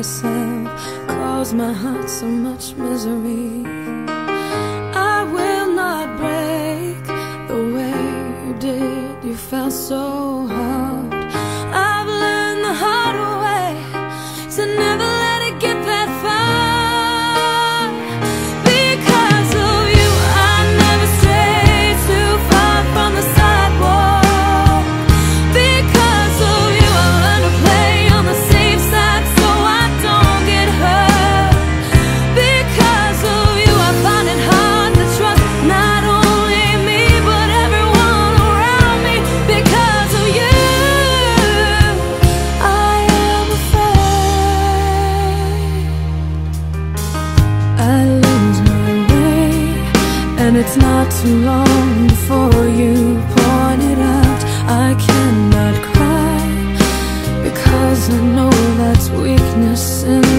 myself, caused my heart so much misery. I will not break the way you did, you felt so hard. I've learned the hard way to never let it get that far. Because of you, I never strayed too far from the sidewalk. Because of you, I learned to play on the safe side so I don't get hurt. Because of you, I find it hard to trust not only me but everyone around me. Because of you, I am afraid I lose my way, and it's not too long before you point it out. I cannot cry because I know that's weakness in